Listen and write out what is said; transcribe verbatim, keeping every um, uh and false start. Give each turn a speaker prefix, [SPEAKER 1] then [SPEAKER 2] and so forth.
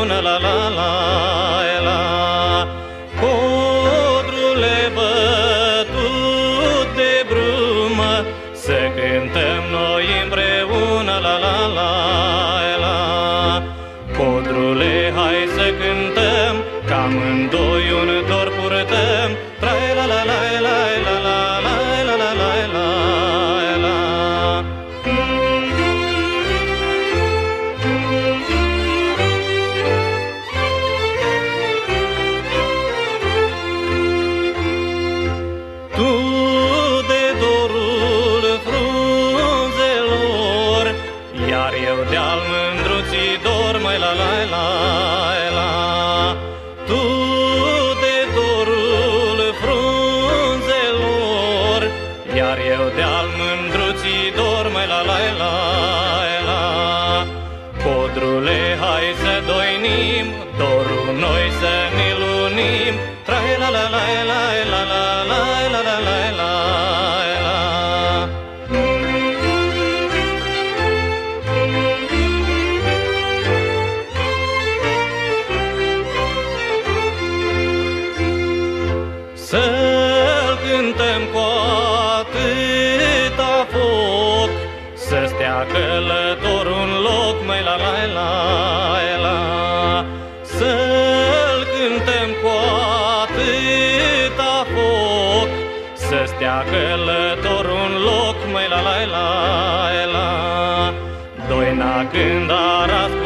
[SPEAKER 1] împreună, la la la la. Codrule bătut de brumă, să cântăm noi împreună, la la la la. Codrule, hai să cântăm, că amândoi un dor purtăm, trai la la la la la la la la la la la la. Tu de dorul frunzelor, iar eu de-al mândruții dor, mai la la la la. Tu de dorul frunzelor, iar eu de-al mândruții dor, mai la la la la. Codrule, hai să doinim, dorul noi să ne-l unim, trai la la la la la la la la la la la la. Să-l cântăm cu atâta foc, să stea călătorul în loc, mai la la la la. Să-l cântăm cu atâta foc, să stea călătorul în loc, mai la la la la. Doina când a ras